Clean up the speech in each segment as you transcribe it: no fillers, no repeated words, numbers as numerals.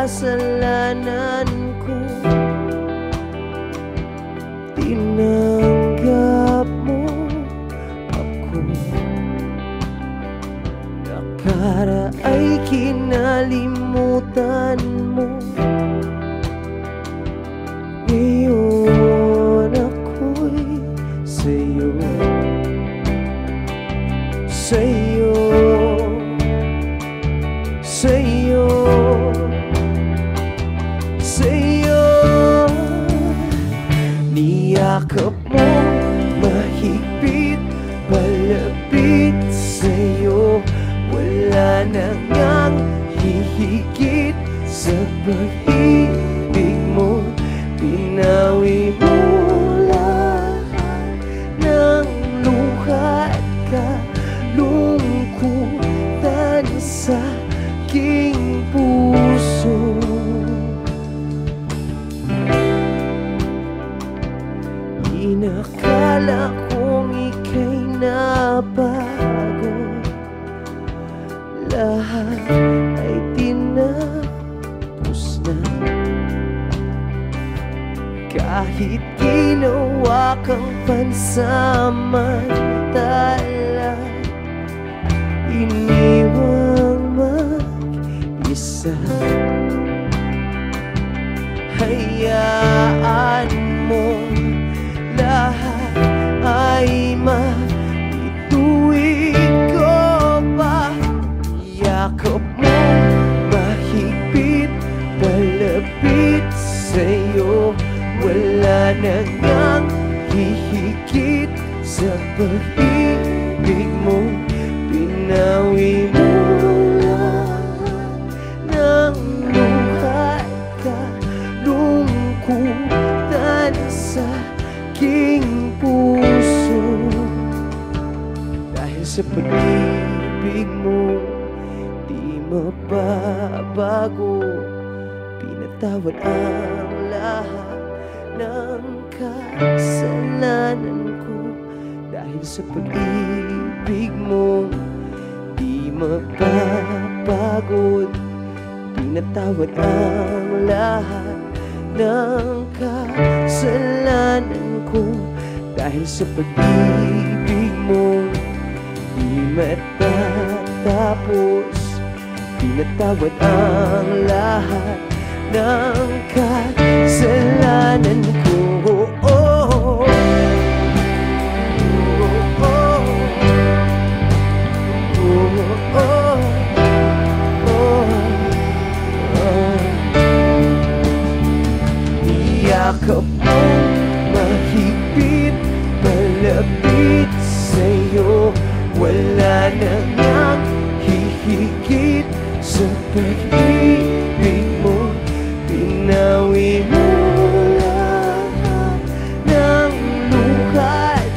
kasalanan ko. Tinanggap mo ako, nakaraay kinalimutan mo. Ngayon ako'y sa'yo, sa'yo, sa'yo, sa'yo. Niyakap mo mahigpit, palapit sa'yo. Wala na ngang hihigit sa pag-ibig mo. Pinawi mo lahat ng luha at kalungkutan sa aking puso. Inakala kong ika'y nabago, lahat ay tinapos na. Kahit ginawa kang pansamantala, iniwang mag-isa. Hayaan mo lahat ay maituwid ko pa. Yakap mo mahigpit, palapit sa'yo. Wala na ngang hihigit sa pag-ibig mo. Pinawi mo lahat ng luha at kalungkutan sa aking puso. Dahil sa pag-ibig mo di mababago, pinatawad ang lahat ng kasalanan ko. Dahil sa pag-ibig mo di mapapagod, pinatawad ang lahat ng kasalanan ko. Dahil sa pag-ibig mo di matatapos, pinatawad ang lahat ng kasalanan ko. Oh, oh, oh. Yakap mo mahigpit, palapit sa'yo. Wala na ngang hihigit sa pag-ibig mo. Pinawi mo lahat ng luha at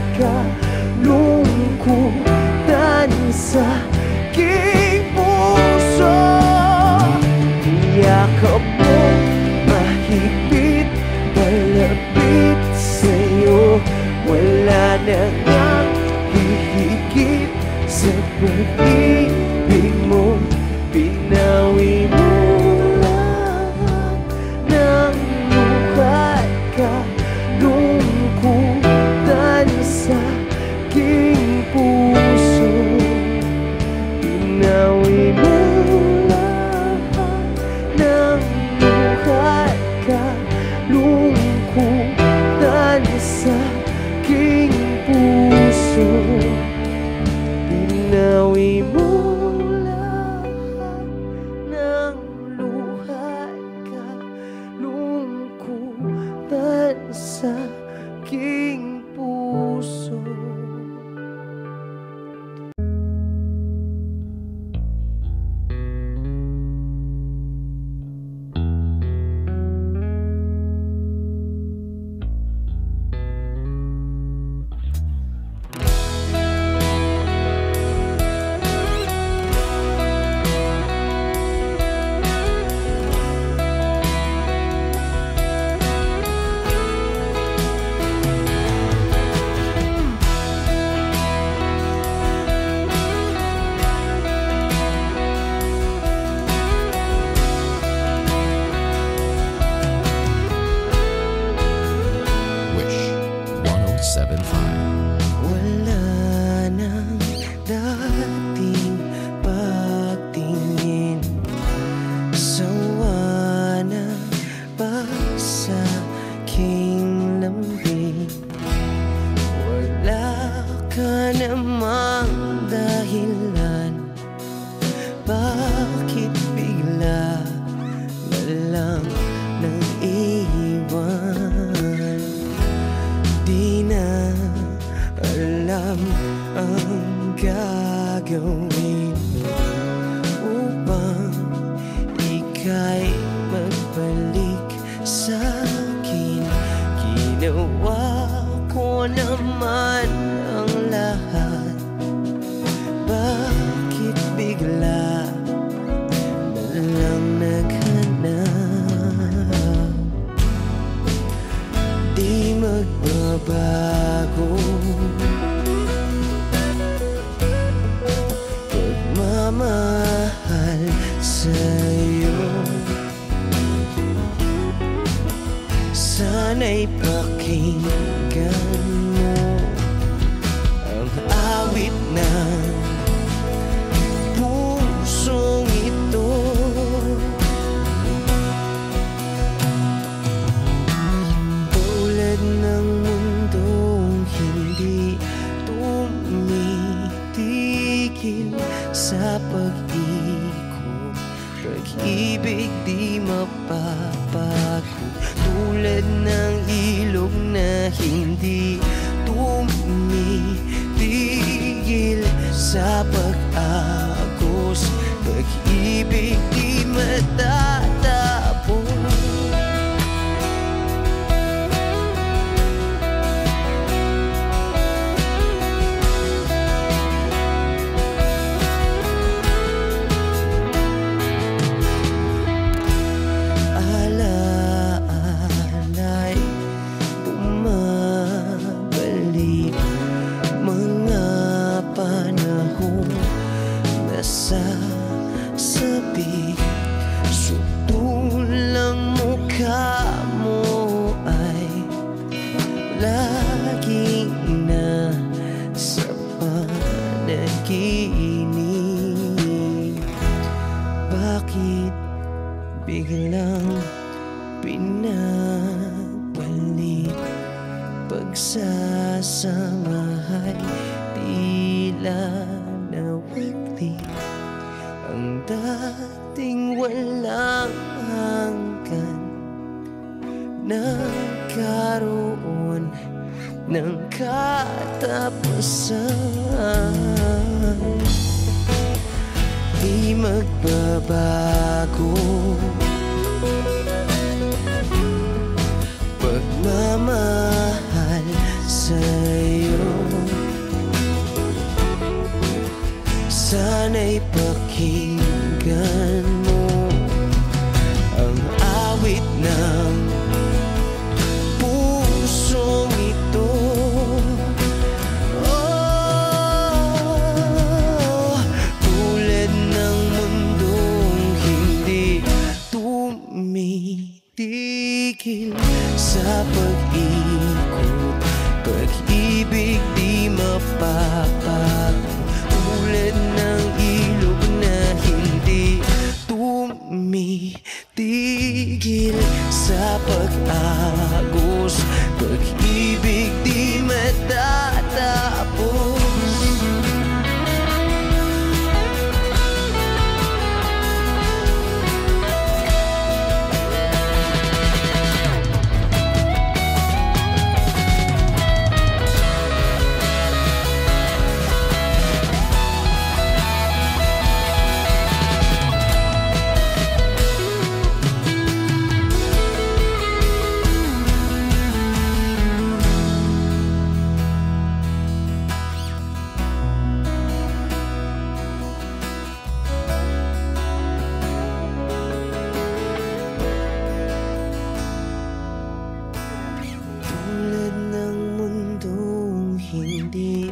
kalungkutan sa aking puso. Yakap mo mahigpit, palapit sa'yo. Wala na ngang hihigit sa pag-ibig mo. Pinawi mo lahat ng luha at kalungkutan sa aking puso. Pinawi mo lahat ng luha at kalungkutan sa aking puso. Pinawi mo lahat ng luha at kalungkutan sa aking puso. walang nang iwan. Di na alam ang gagawin upang ika'y magbalik sa'kin. Ginawa ko naman ang lahat, bakit bigla na lang naghanap? Di magbabago pagmamahal sa'yo. Sana'y pakinggan mo ang awit ng pusong ito. Tulad ng mundong hindi tumitigil sa pag-ikot, pag-ibig di mapapagod. Tulad ng ilog na hindi tumitigil sa pag-agos, pag-ibig di matatapos. Sasabi, sutulang mukha mo ay lagi na sa panaginip. Bakit biglang pinabalik? Pagsasamahay tila nawagli ang dating walang hanggan, nagkaroon ng katapusan. Di magbabago pagmamahal sa'yo. Sana'y pakinggan mo ang awit ng pusong ito. Oh, tulad ng mundong hindi tumitigil sa pag-ikot, pag-ibig di mapapagod. Tulad ng ilog na hindi tumitigil sa pag-agos, pag-ibig di matatapos. Hindi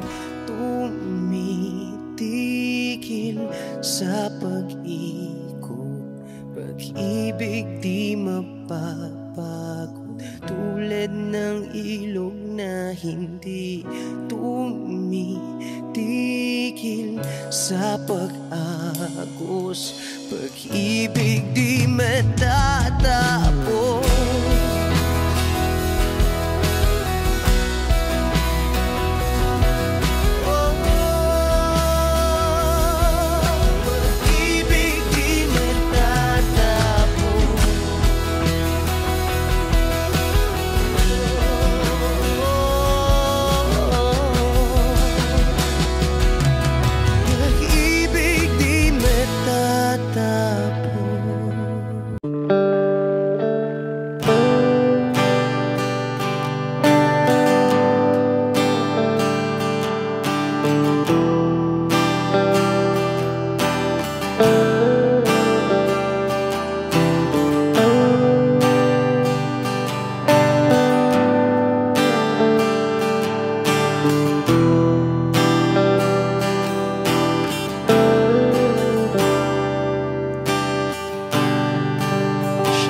tumitigil sa pag-ikot, pag-ibig di mapapagod. Tulad ng ilog na hindi tumitigil sa pag-agos, pag-ibig di matatapos. Pag-ibig di matatapos.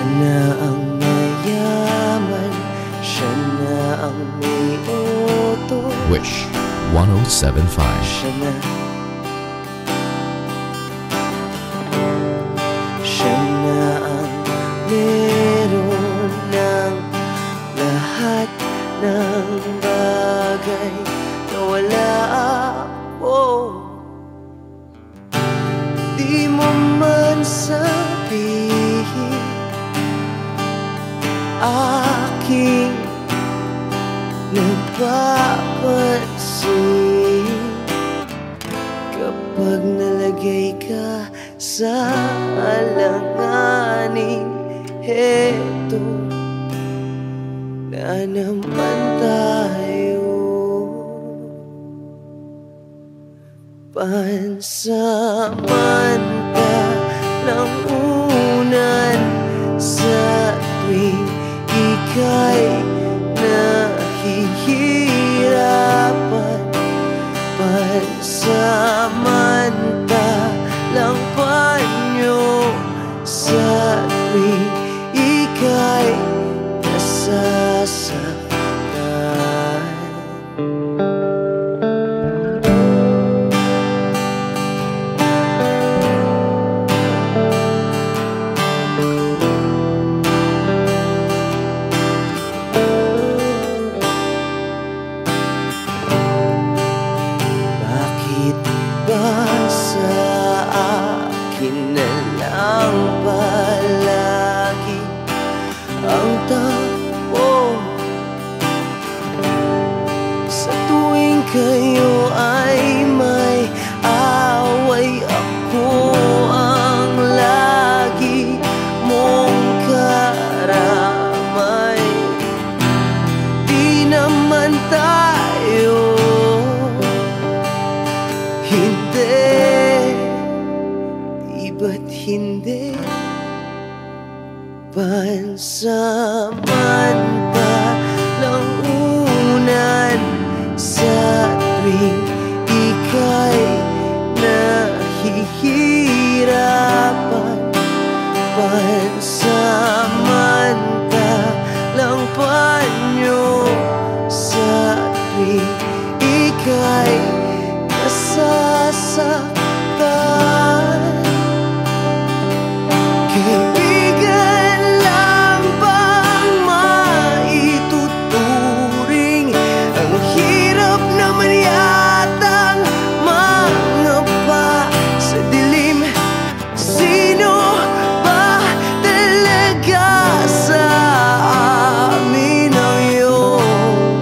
Siya na ang mayaman, siya na ang may utos. Wish 107.5. Siya na, siya na ang meron ng lahat ng bagay na wala ako. Di mo man sabihin aking napapansin kapag nalagay ka sa alanganin. Heto na naman tayo, pansamantalang unan sa tuwing ika'y nahihirapan, pansamantalang panyo sa tuwing ika'y nasasaktan. Bakit ba sa akin na lang palagi ang takbo? Sa tuwing kayo ay may away, ako ang lagi mong karamay. Di naman tayo, hindi, di ba't hindi? Pansamantalang unan sa tuwing ika'y nahihirapan, pansamantalang panyo sa tuwing ika'y nasasaktan. Kaibigan lang bang maituturing? Ang hirap naman yatang mangapa sa dilim. Sino ba talaga sa amin ang iyong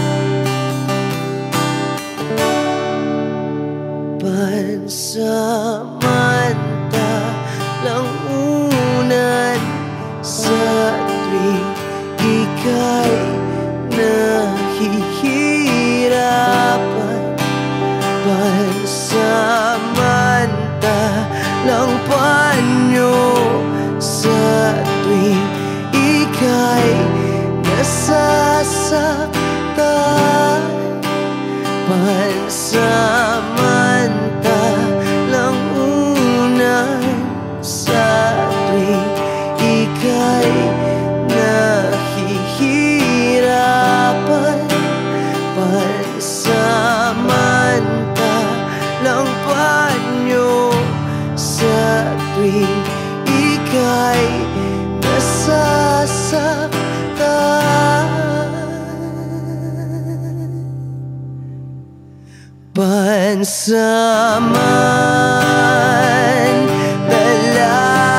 pansamantalang unan sa tuwing ika'y nahihirapan, pansamantalang panyo sa tuwing ika'y nasasaktan, pansamantalang unan sa tuwing ika'y nahihirapan, pansamantalang panyo sa tuwing ika'y nasasaktan. Pansamantala,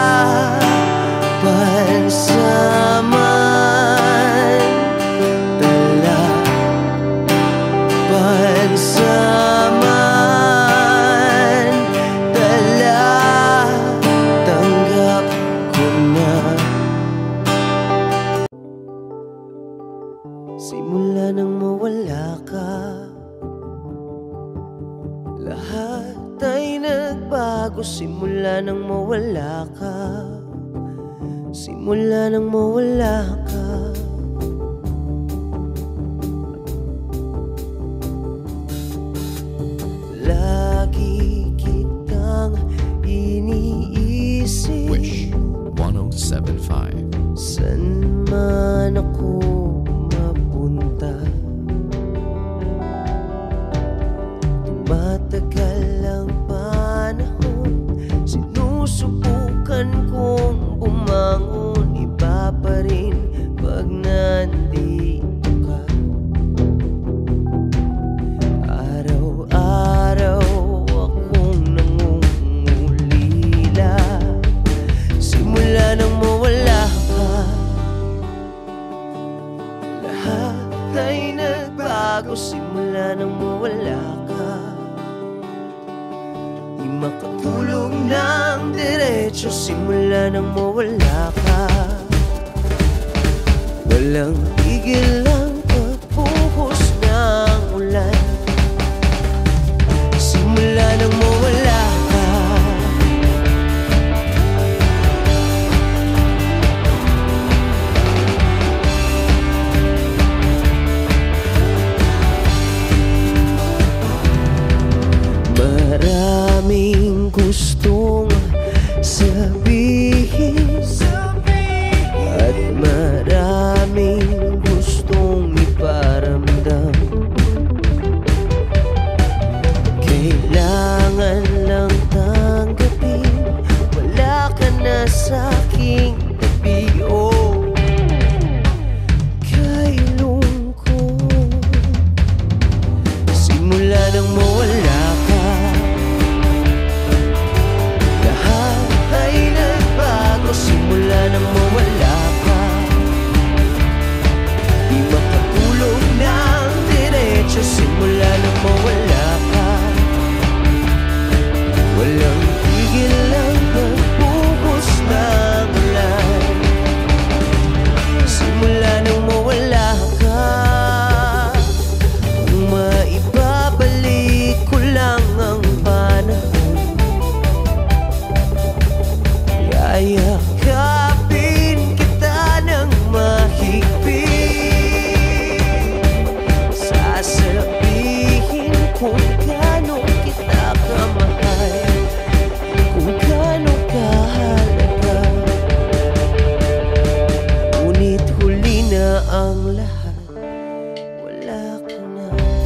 pansamantala, pansamantala, tanggap ko na. Simula nang mawala ka, lahat ay nagbago. Simula nang mawala ka, simula nang mawala ka. Lagi kitang iniisip. Wish 107.5. simula nang mawala ka. Di makatulog ng diretso simula nang mawala ka. Walang tigil ang pagbuhos ng ulan simula nang mawala ka. Maraming gustong sabihin at maraming gustong iparamdam. Kailangan lang tanggapin, wala ka na sa'king tabi. Oh, kay lungkot simula nang mawala ka. Lahat ay nagbago simula nang mawala ka. Di makatulog ng diretso simula nang mawala ka. Walang tigil ang pagbuhos ng ulan simula nang mawala ka. Kung maibabalik ko lang ang panahon, yayakapin kita ng mahigpit. Sasabihin kung gaano kita kamahal, kung gaano kahalaga. Ngunit huli na ang lahat, wala ka na.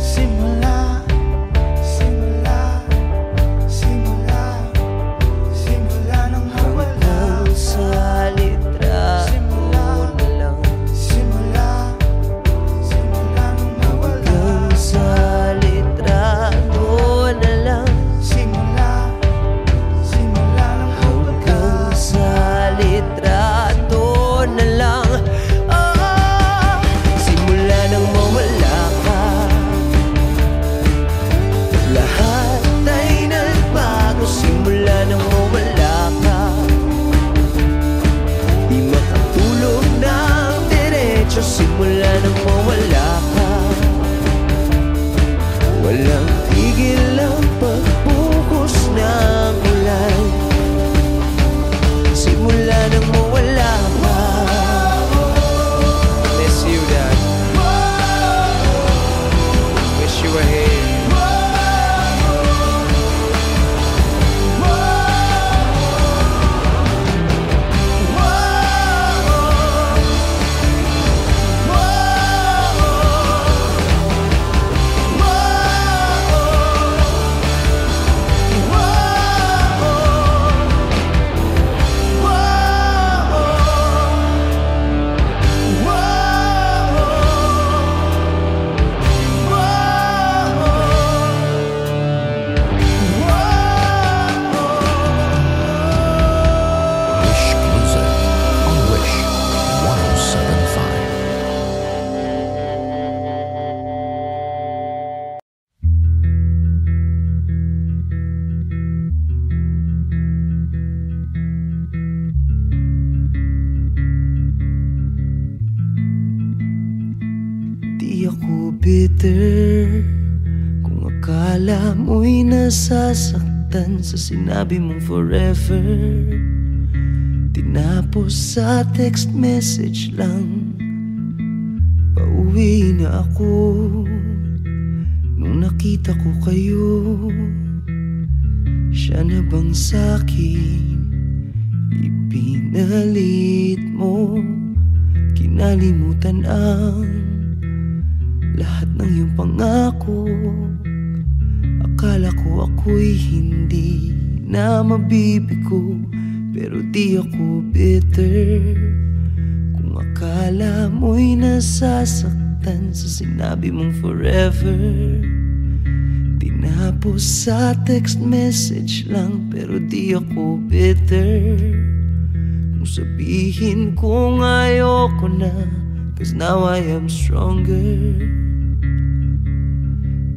Simula nang mawala. Hanggang sa litrato na lang. Simula nang mawala. Hanggang sa litrato na lang. Simula nang mawala. Hanggang sa litrato na lang. Ah, simula nang mawala ka. Lahat ay nagbago simula nang mawala ka. Di makatulog ng diretso simula nang mawala ka. Walang tigil ang pagbuhos ng ulan simula nang mawala ka. Miss you, Dad. Wish you were here. Wish Music on Wish 1075. Di ako bitter kung akala mo'y nasasaktan sa sinabi mong forever. Tinapos sa text message lang, pauwi na ako. Nung nakita ko kayo, siya na bang sa'kin ipinalit mo? Kinalimutan ang lahat ng iyong pangako. Akala ko ako'y hindi na mabibigo, pero di ako bitter kung akala mo'y nasasaktan sa sinabi mong forever. Tinapos sa text message lang, pero di ako bitter kung sabihin kong ayoko na, 'cause now I am stronger.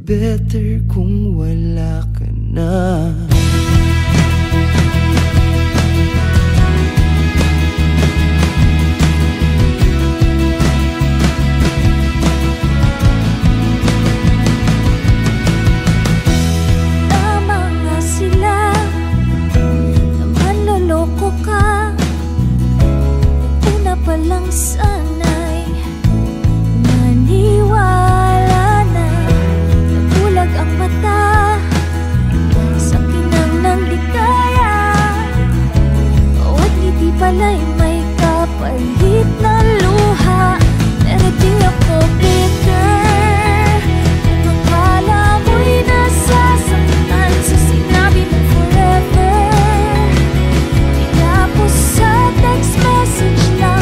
better kung wala ka na. Walang sanay, naniwala na, nabulag ang mata sa kinang ng ligaya. Bawat ngiti pala'y may kapalit na luha, pero di ako bitter. Kung akala mo'y nasasaktan sa sinabi mo forever, tinapos sa text message lang.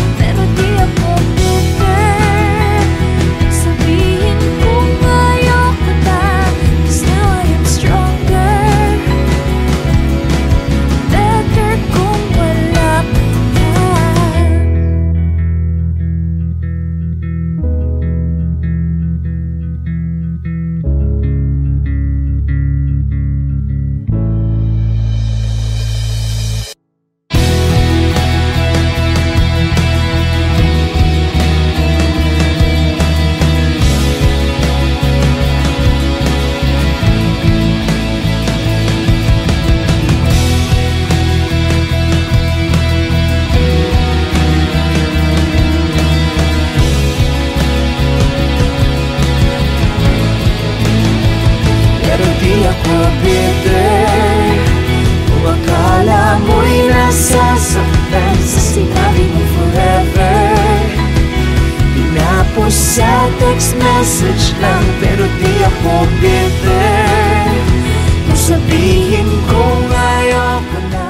Sa text message lang, pero di ako bitter. Kung sabihin kong ayoko na,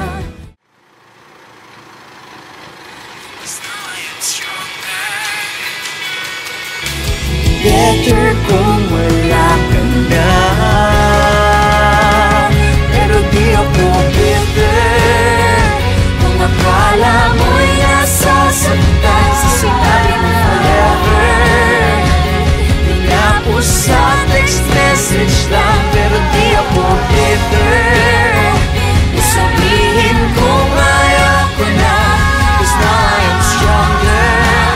'cause now I am stronger. Better kung wala ka na, pero di ako bitter. Kung akala mo'y nasasaktan sa sinabi mo forever, sa text message lang, pero di ako bitter. Sabihin kong ayoko na, 'cause now I am stronger.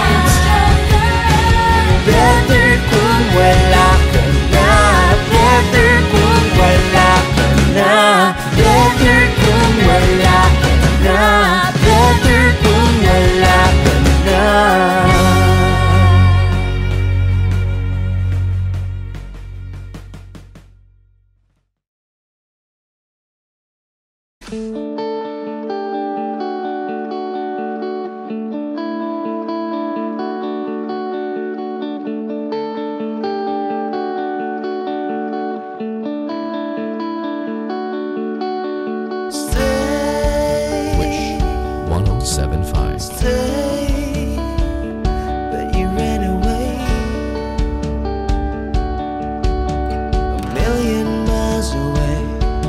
Better kung wala ka na, better kung wala ka na, better kung wala ka na, better kung wala ka na. Wish 1075. Stay, but you ran away. A million miles away.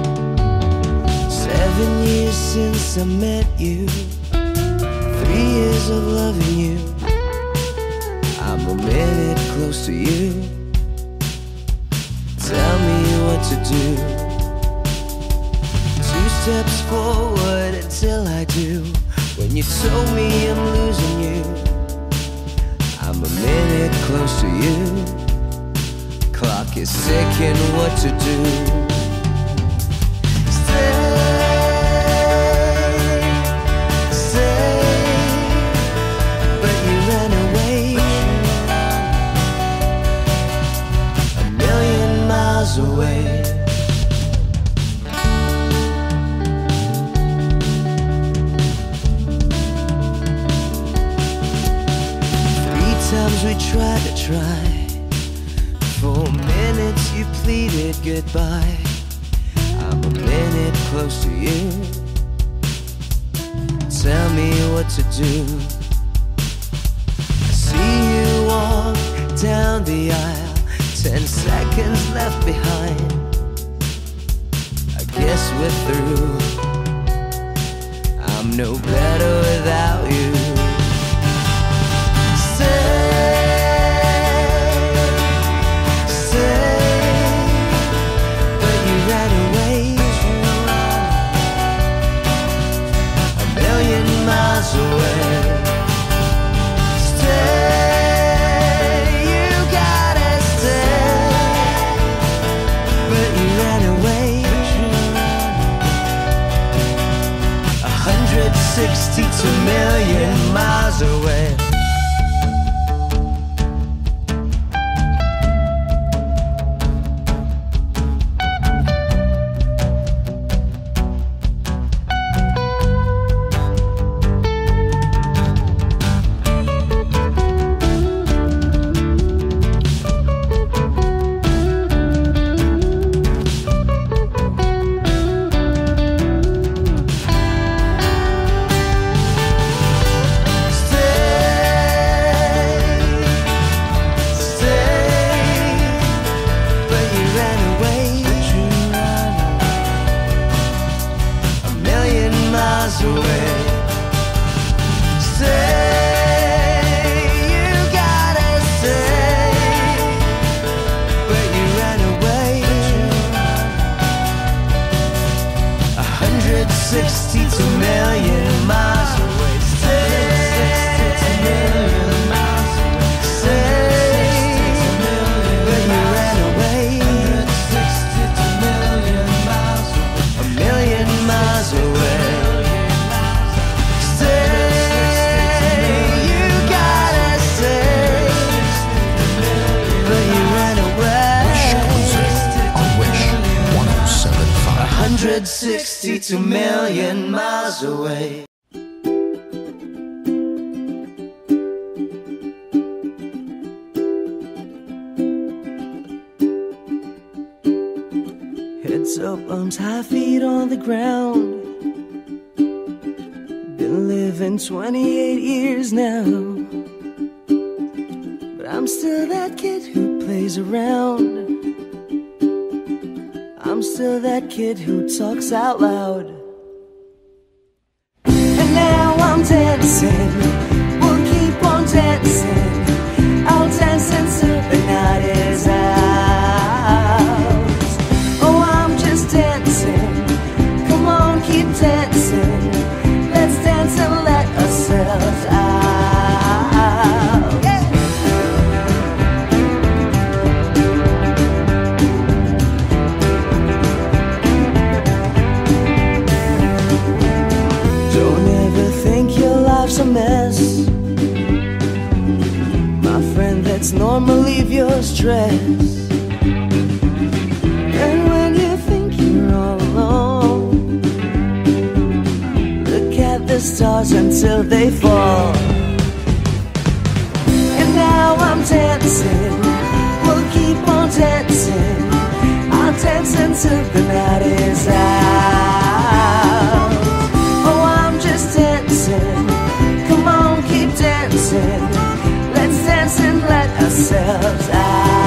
7 years since I met you, 3 years of loving you. I'm a minute close to you. Tell me what to do. 2 steps forward until I do. When you told me I'm losing you, I'm a minute close to you. Clock is ticking, what to do. But you ran away. A million miles away. Times we tried to try. 4 minutes you pleaded goodbye. I'm a minute close to you. Tell me what to do. I see you walk down the aisle, 10 seconds left behind. I guess we're through. I'm no better without you. Stay, 62 million miles away. Heads up, arms high, feet on the ground. Been living 28 years now, but I'm still that kid who plays around. I'm still that kid who talks out loud. And now I'm dancing, we'll keep on dancing. I'll dance until the night is out. Oh, I'm just dancing, come on, keep dancing. Let's dance and let ourselves out. Yeah. Don't ever think your life's a mess. My friend, let's normally leave your stress. And when you think you're all alone, look at the stars until they fall. And now I'm dancing, we'll keep on dancing. I'll dance until the night is out. Oh, I'm just dancing, come on, keep dancing. Let's dance and let ourselves out.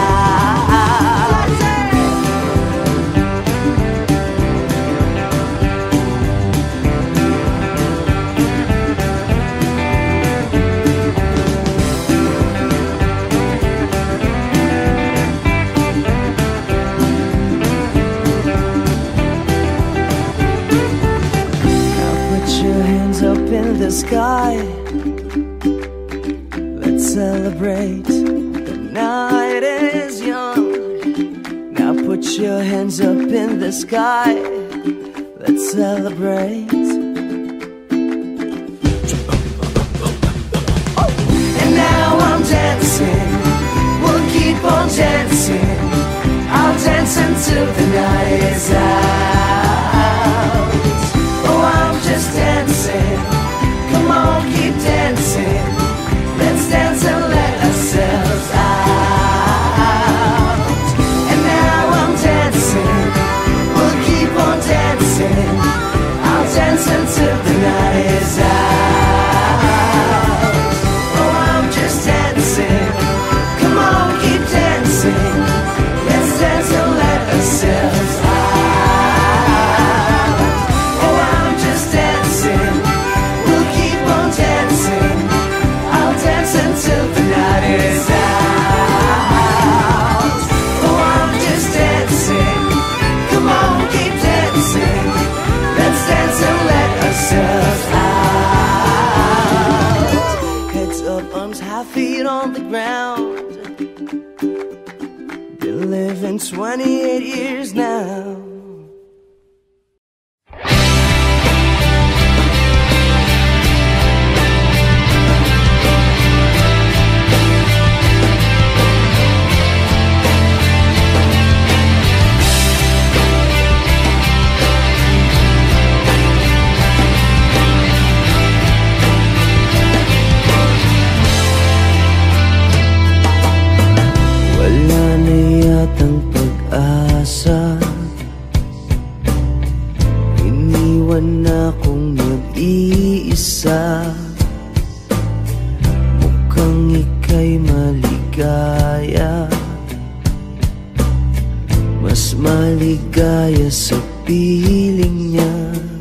In the sky, let's celebrate. The night is young. Now put your hands up in the sky. Let's celebrate. And now I'm dancing, we'll keep on dancing. I'll dance until the night is out. Oh, I'm just dancing, come on, keep dancing. Let's dance and let ourselves out. And now I'm dancing, we'll keep on dancing. I'll dance until the night is out. Oh, I'm just dancing, come on, keep dancing. Let's dance and let ourselves out. Oh, I'm just dancing, we'll keep on dancing. I'll dance until the night is out. Oh, I'm just dancing, come on, keep dancing. Let's dance and let ourselves out. Heads up, arms high, feet on the ground. Been living 28 years now. Wala na yatang pag-asa. Iniwan na akong mag-iisa. Mukhang ika'y maligaya, mas maligaya sa piling niya.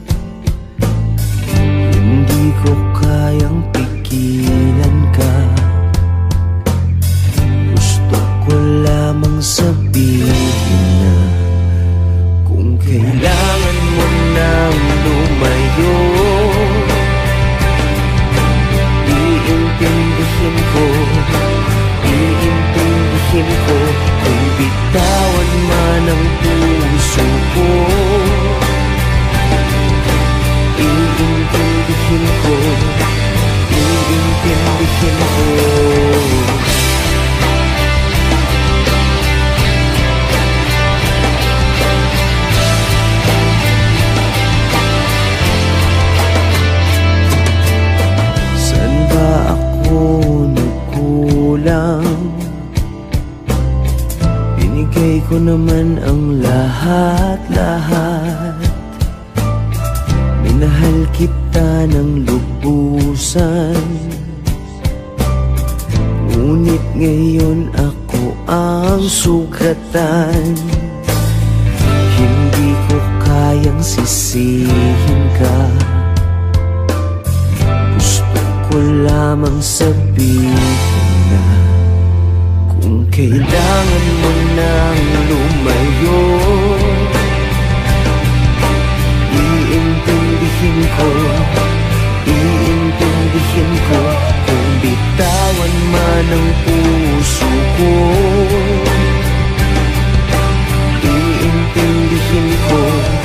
Hindi ko kayang pigilan ka. Gusto ko lamang sabihin na kung kailangan mo nang lumayo, iintindihin ko, iintindihin ko. Kung bitawan man ang puso ko, iintindihin ko, iintindihin ko. ko naman ang lahat-lahat. Minahal kita ng lubusan, ngunit ngayon ako ang sugatan. Hindi ko kayang sisihin ka, gusto ko lamang sabihin na kung kailangan mo nang lumayo, iintindihin ko kung bitawan man ang puso ko. Iintindihin ko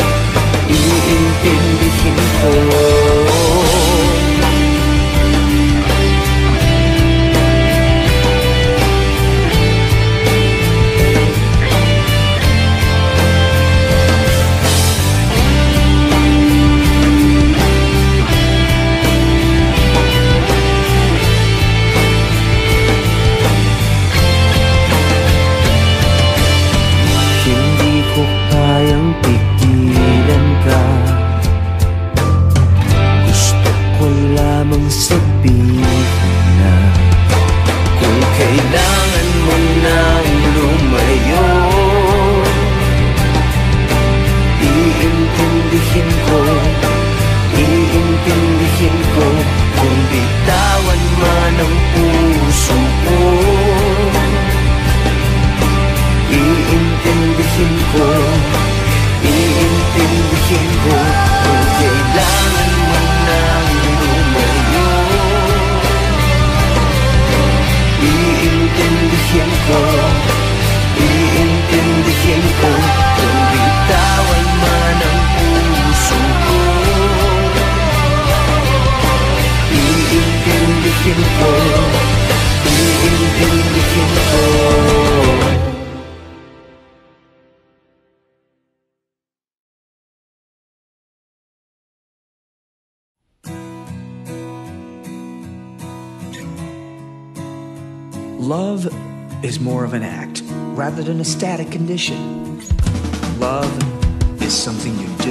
Love is more of an act rather than a static condition. Love is something you do.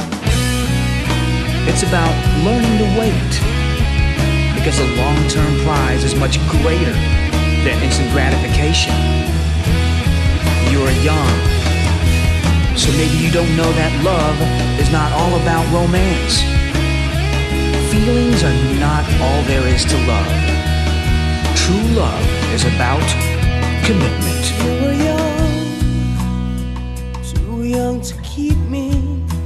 It's about learning to wait, because a long-term prize is much greater than instant gratification. You're young, so maybe you don't know that love is not all about romance. Feelings are not all there is to love. True love is about commitment. You were young, too young to keep me.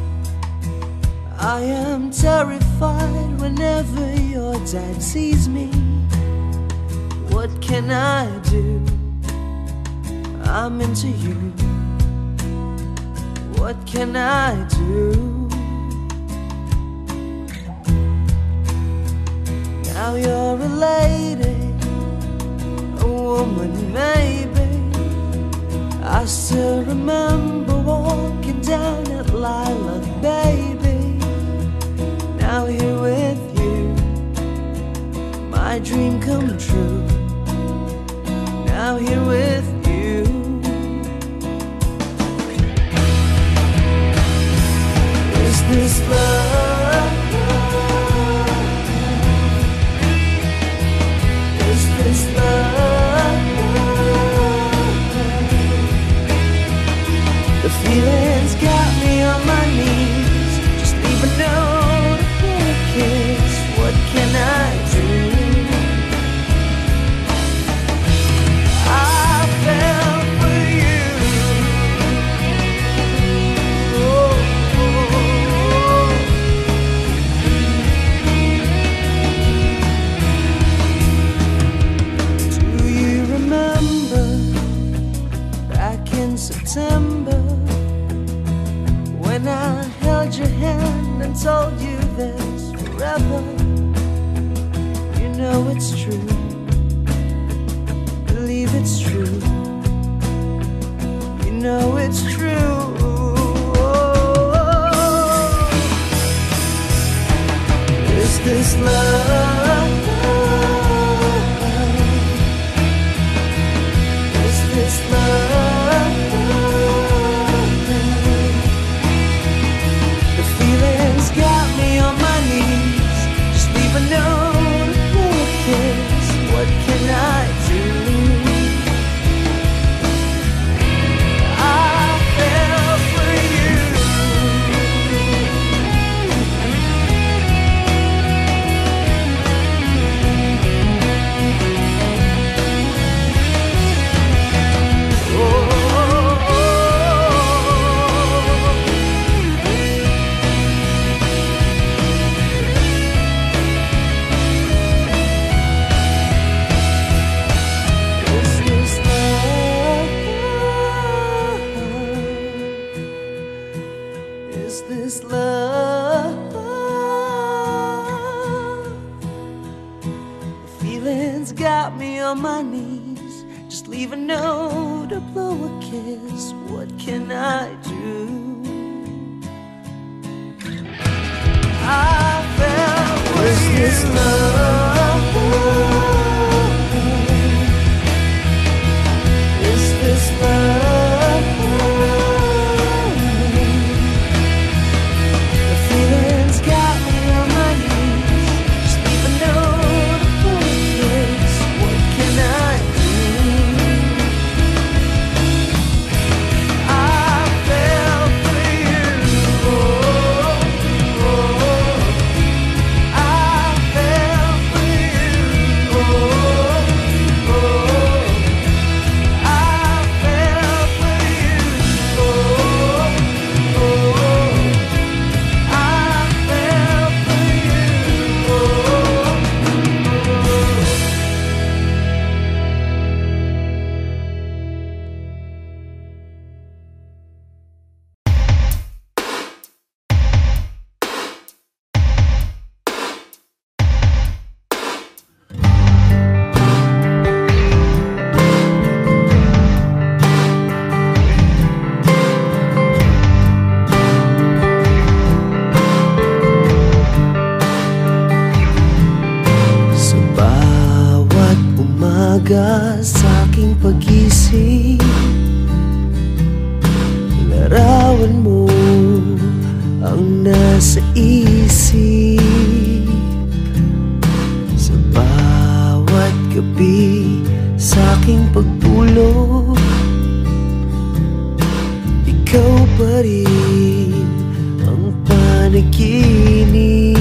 I am terrified whenever your dad sees me. What can I do? I'm into you. What can I do? Now you're a lady, a woman maybe. I still remember walking down at Lilac, baby. Now here with you, my dream come true. Now here with you. Is this love? Is this love? The feelings got me on my knees. Just leave a note or a kiss. What can I do? I fell for you. Oh, oh, oh. Do you remember back in September, when I held your hand and told you this forever? You know it's true, believe it's true. You know it's true. Is this love? Is this love? what can I do? I fell for you. Is this love? Feelings got me on my knees. Just leave a note or blow a kiss. What can I do? I fell for you. Is this love? Is this love? The feelings got me on my knees. Just leave a note for a kiss. What can I do? I fell for you. Oh, oh. I fell for you. Oh, oh. I fell for you. Oh, oh. I fell for you. Oh. Sa bawat umaga sa aking pagising, larawan mo ang nasa isip. Sa bawat gabi sa aking pagtulog, ikaw pa rin ang panaginip.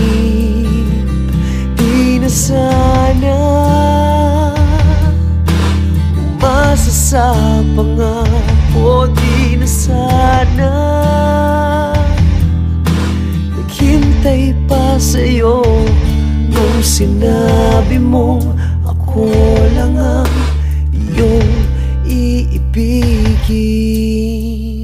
Di na sana umasa sa pangako. Di na sana naghintay pa sa'yo nung sinabi mo ako lang ang iyong iibigin.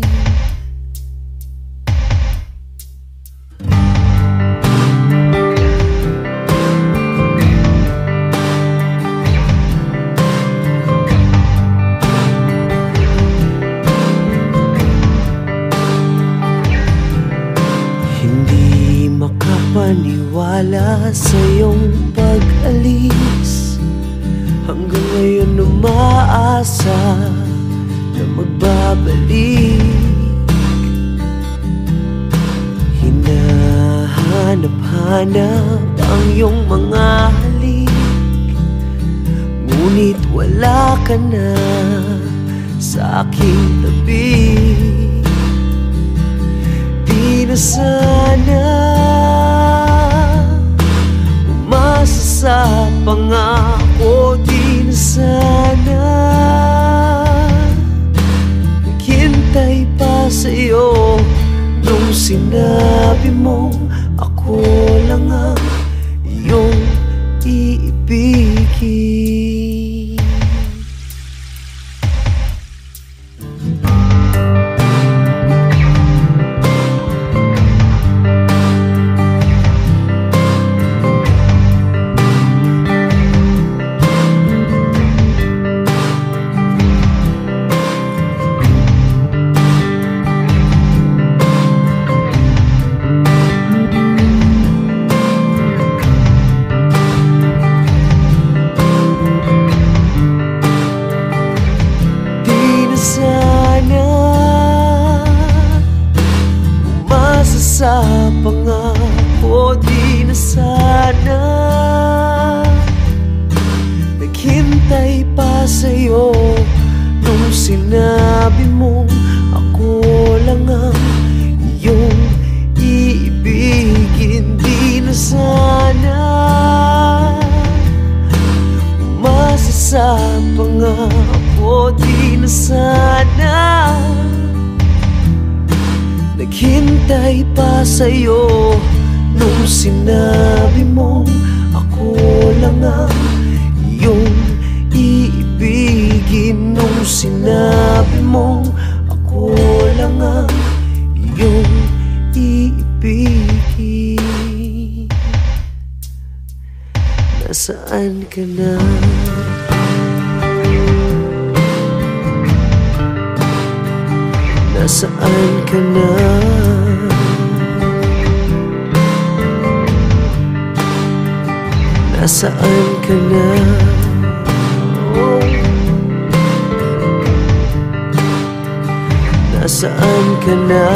Hindi makapaniwala sa iyong pag-alis. Hanggang ngayon umaasa na magbabalik. Hinahanap-hanap ang iyong mga halik, ngunit wala ka na sa aking tabi. Di na sana umasa sa pangako. Di na sana naghintay pa sa'yo nung sinabi mo ako lang ang iyong iibigin. Naghintay pa sa'yo nung sinabi mong ako lang ang iyong iibigin. Di na sana umasa sa pangako, di na sana naghintay pa sa'yo nung sinabi mong ako lang ang iyong iibigin. Nung sinabi mong ako lang ang iyong iibigin. Nasaan ka na? Nasaan ka na? Nasaan ka na? Oh. Nasaan ka na?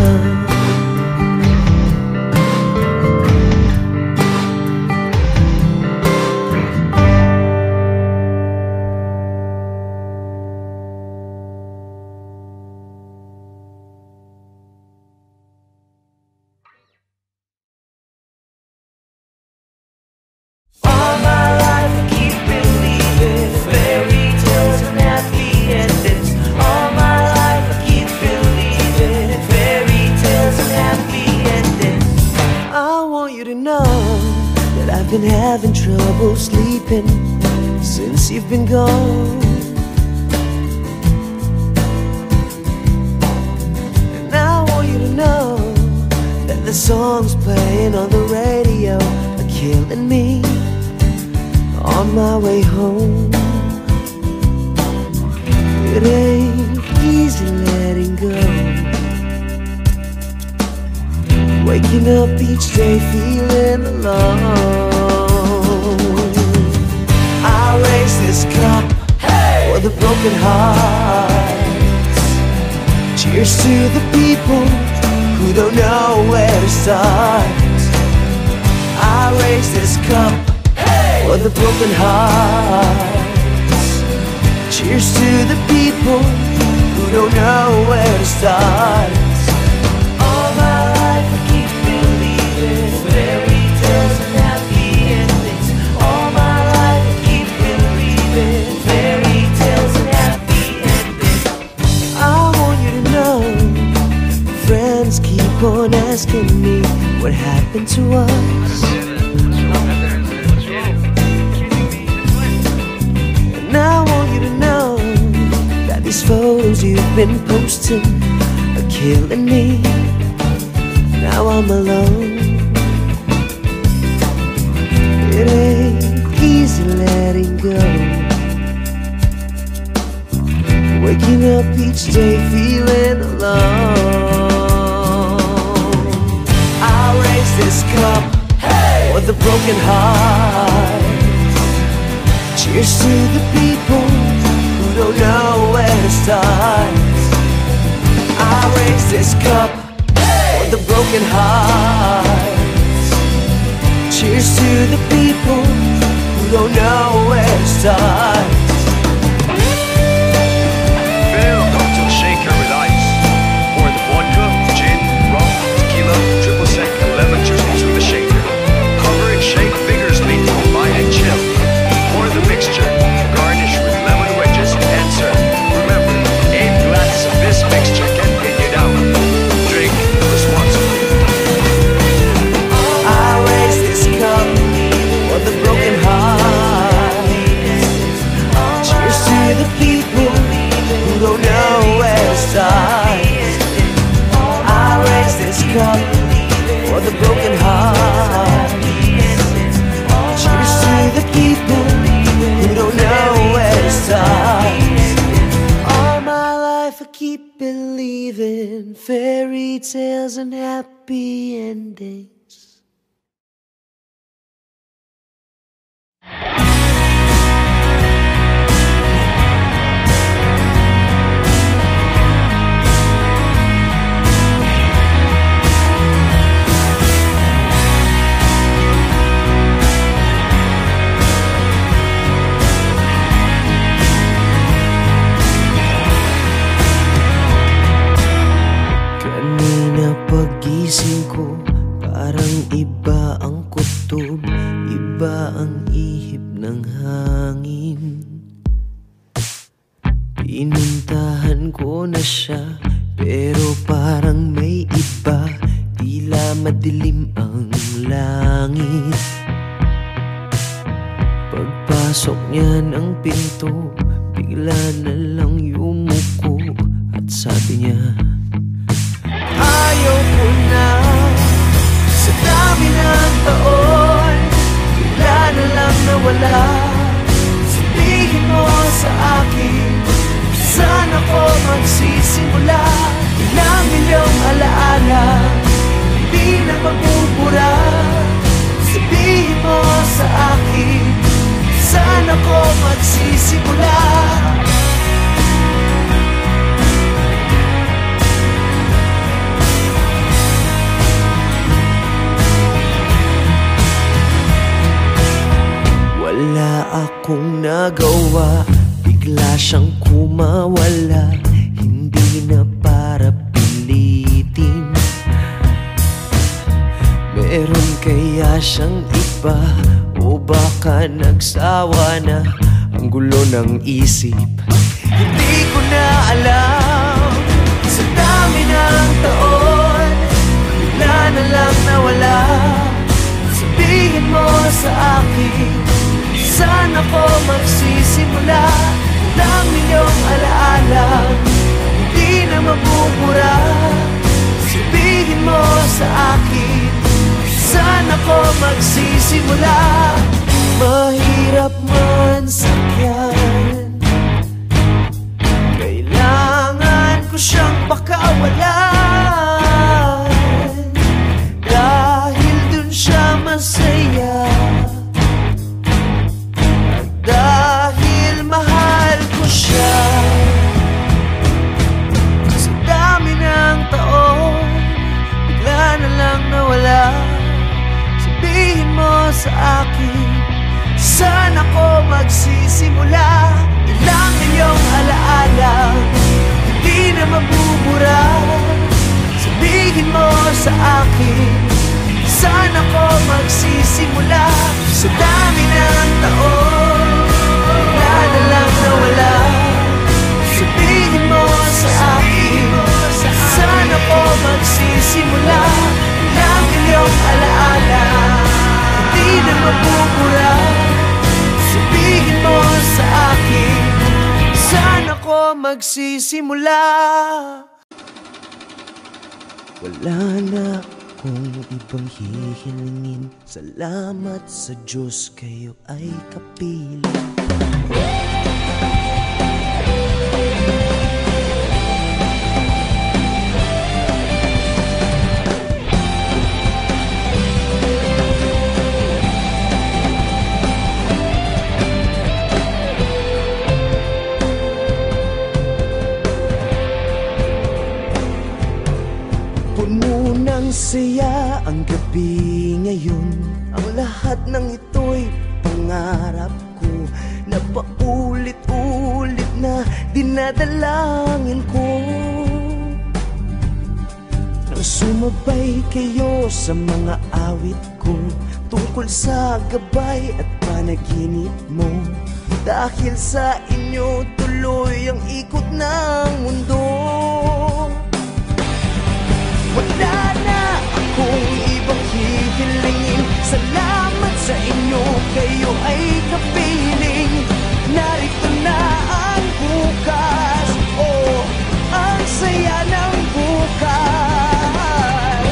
Been having trouble sleeping since you've been gone. And I want you to know that the songs playing on the radio are killing me on my way home. It ain't easy letting go, waking up each day feeling alone. I raise this cup for the broken hearts. Cheers to the people who don't know where to start. I raise this cup for the broken hearts. Cheers to the people who don't know where to start. All my life I keep believing fairy tales and happy endings. All my life I keep believing fairy tales and happy endings. I want you to know, friends keep on asking me what happened to us. And I want you to know that these photos you've been posting are killing me. Now I'm alone. It ain't easy letting go, waking up each day feeling alone. I raise this cup for the broken hearts. Cheers to the people who don't know where to start. I raise this cup for the broken hearts. Cheers to the people who don't know where to start. Fill up to a shaker with ice. Pour the vodka, gin, rum, tequila, triple sec, and lemon juice into the shaker. Cover and shake vigorously to combine and chill. Pour the mixture. Garnish with lemon wedges and serve. Remember, 8 glasses of this mixture can pin you down. Drink responsibly. I raise this cup for the broken hearts. Cheers to the people who don't know where to start. I raise this cup for the broken hearts. Cheers to the people who don't know where to start. All my life I keep believing fairy tales and happy endings. Pinuntahan ko na siya, pero parang may iba. Tila madilim ang langit. Pagpasok niya ng pinto, bigla na lang yumuko at sabi niya, ayaw ko na. Sa dami ng taon, bigla na lang nawala. Sabihin mo sa akin, saan ako magsisimula? Ilang milyong alaala, hindi na magbubura. Sabihin mo sa akin, saan ako magsisimula? Wala akong nagawa, bigla siyang kumawala. Hindi na para pilitin. Meron kaya siyang iba, o baka nagsawa na? Ang gulo ng isip, hindi ko na alam. Sa dami ng taon, bigla na lang nawala. Sabihin mo sa akin, saan ako magsisimula? Ilang milyong alaala, hindi na mabubura. Sabihin mo sa akin, saan ako magsisimula? Mahirap man sakyan, kailangan ko siyang pakawalan. Dahil dun siya masaya, at dahil mahal ko siya. Sa dami ng taon, bigla na lang nawala. Sabihin mo sa akin, saan ako magsisimula? Ilang milyong alaala, hindi na mabubura. Sabihin mo sa akin, saan ako magsisimula? Sa dami ng taon, bigla na lang nawala. Sabihin mo sa akin, saan ako magsisimula? Ilang milyong alaala, hindi na mabubura. Sabihin mo sa akin, saan ako magsisimula? Wala na akong ibang hihilingin. Salamat sa Diyos, kayo ay kapiling. Puno ng saya ang gabi ngayon. Ang lahat ng ito'y pangarap ko, na paulit-ulit na dinadalangin ko. Nang sumabay kayo sa mga awit ko, tungkol sa gabay at panaginip mo. Dahil sa inyo tuloy ang ikot ng mundo. Wala na akong ibang hihilingin. Salamat sa inyo, kayo ay kapiling. Narito na ang bukas, oh, ang saya ng bukas.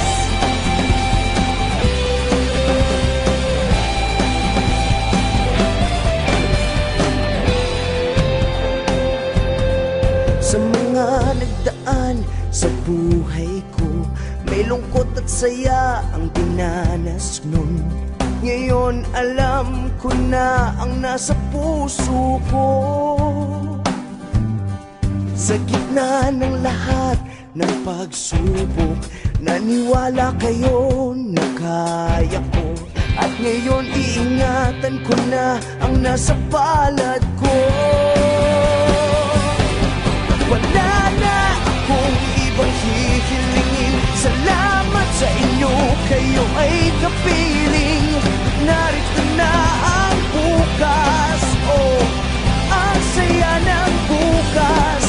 Sa mga nagdaan sa buhay ko, may lungkot at saya ang dinanas nun. Ngayon alam ko na ang nasa puso ko. Sa gitna ng lahat ng pagsubok, naniwala kayo na kaya ko. At ngayon iingatan ko na ang nasa palad ko. Wala na akong ibang hihilingin. Salamat sa inyo, kayo ay kapiling. Narito na ang bukas, oh, ang saya ng bukas.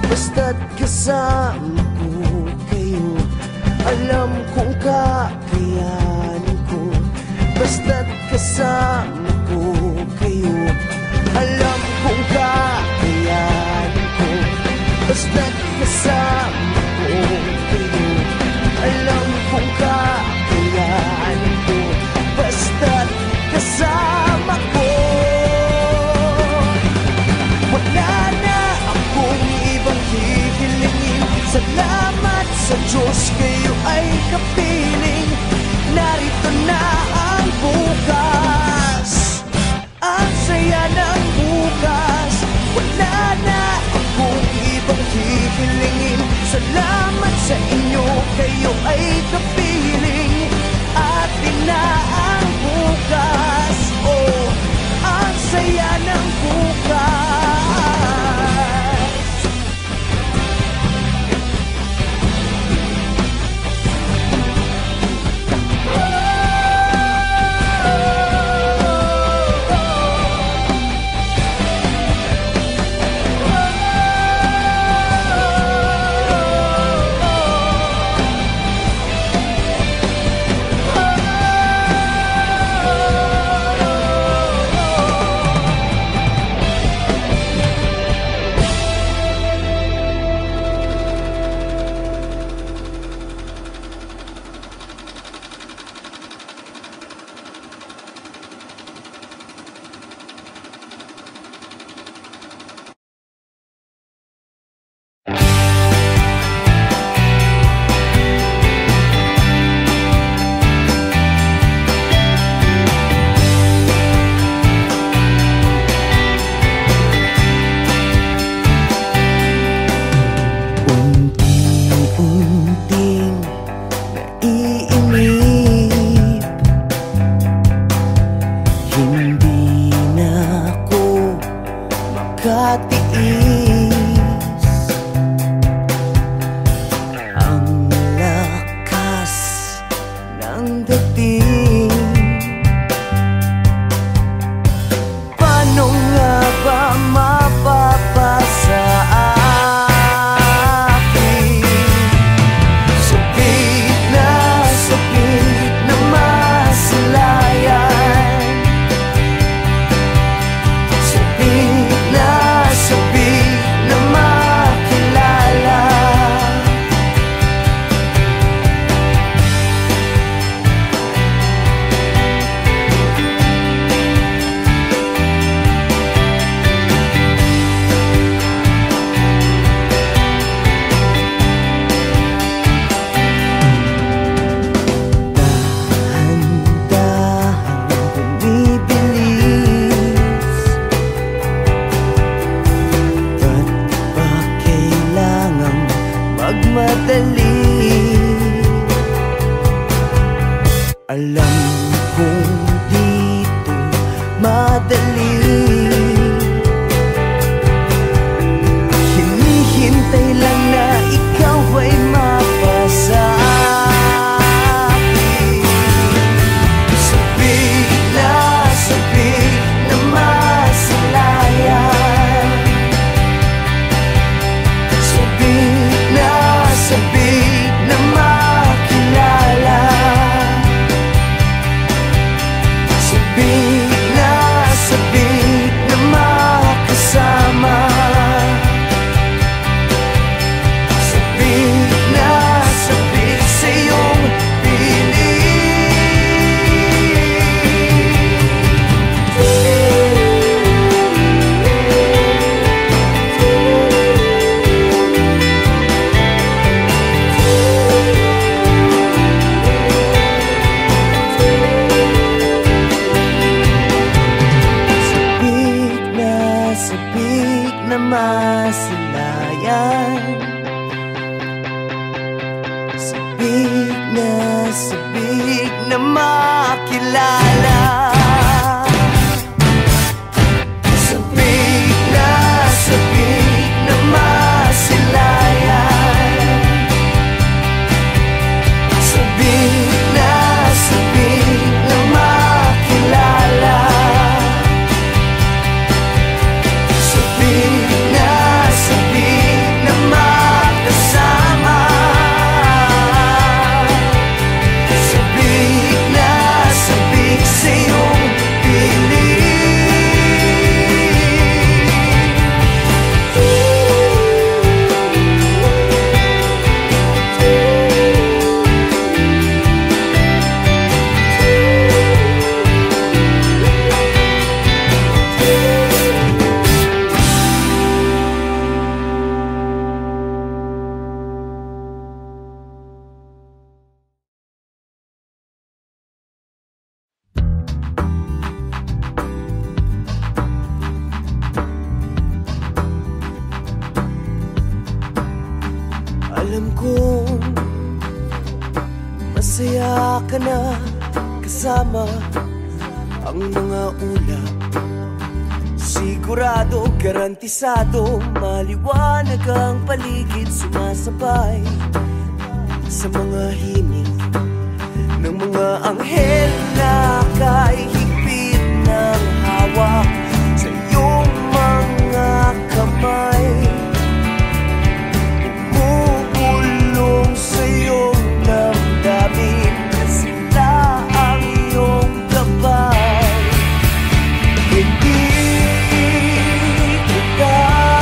Basta't kasama ko kayo, alam kong kakayanin ko. Basta't kasama ko kayo, alam kong kakayanin ko. Basta't kasama ko kayo, alam kong kakayanin ko. Basta't kasama ko, wala na akong ibang hihilingin. Salamat sa Diyos, kayo ay kapiling. Narito na ang bukas, ang saya ng bukas. Wala na akong ibang hihilingin. Salamat sa inyo, kayo ay kapiling. Atin na ang bukas, oh, ang saya ng bukas. Sabik na makilala. Sabik na masilayan. Sabik na makilala. Sabik na Alam kong masaya ka na kasama ang mga ulap. Sigurado, garantisado, maliwanag ang paligid, sumasabay sa mga himig ng mga anghel na kay higpit ng hawak sa iyong mga kamay. Umugulong sa iyong damdamin na sila ang iyong gabay. Hindi kita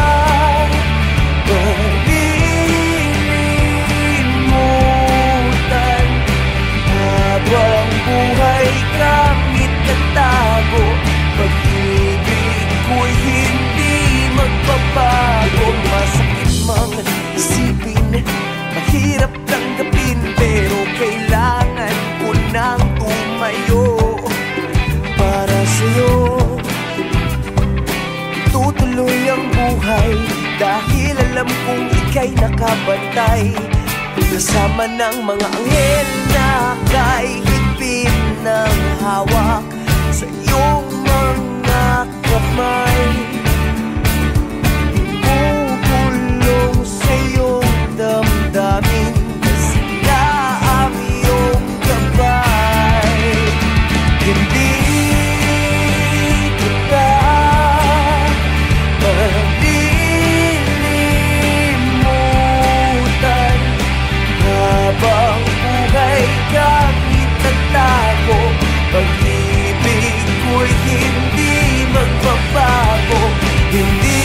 malilimutan habang buhay kang itatago. Pag-ibig ko'y hindi magbabago. Masakit mang isipin, mahirap tanggapin, pero kailangan ko nang tumayo para sa'yo. Tutuloy ang buhay dahil alam kong ika'y nakabantay, kasama ng mga anghel na kay higpit ng hawak sa iyong mga kamay. Bubulong sa iyong damdamin na sila ang iyong gabay. Hindi kita malilimutan habang buhay kang itatago. Pag-ibig ko'y hindi magbabago. Hindi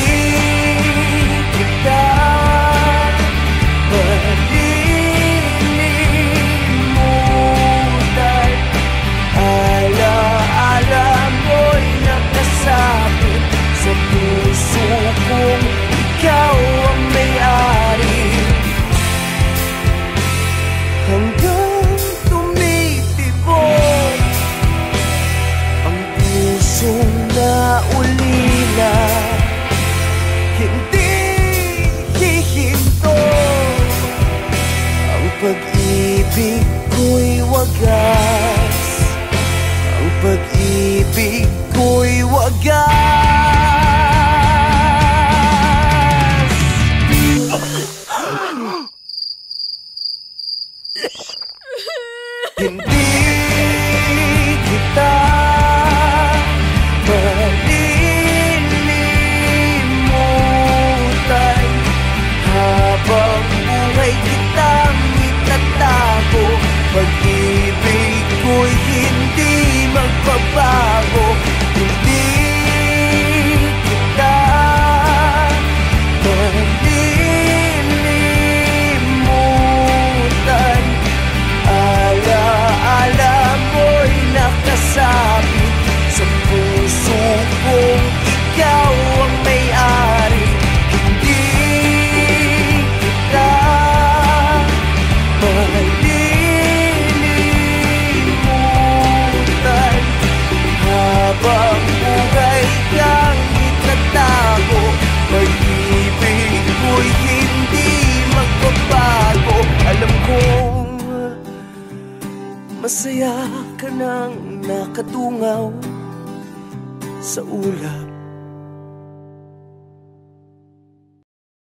kita malilimutan. Ala-ala mo'y nakasabit sa puso kong ikaw ang may-ari. Hanggang tumitibok ang pusong naulila, hindi hihinto. Ang pag-ibig ko'y wagas, ang pag-ibig ko'y wagas. Hindi kita malilimutan habang buhay kitang itatago. Pag-ibig ko'y hindi magbabago. Hindi kita malilimutan. Ala-ala mo'y nakasabit sa puso kong ikaw ang may-ari. Hindi kita malilimutan habang buhay kang itatago. Pag-ibig ko'y hindi magbabago. Alam kong masaya ka nang nakadungaw sa ulap.